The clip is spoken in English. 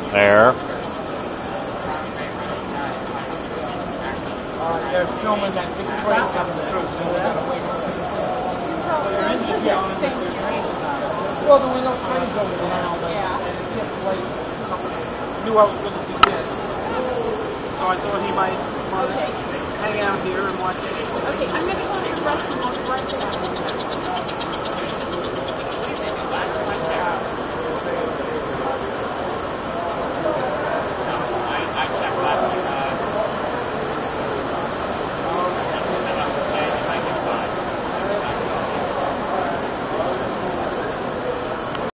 There. They're filming that big train coming through, so we gotta wait. Well, there were no trains over there now, but it's just like, knew I was gonna be dead. So I thought he might want to hang out here and watch it. Okay, I'm gonna go to the restroom.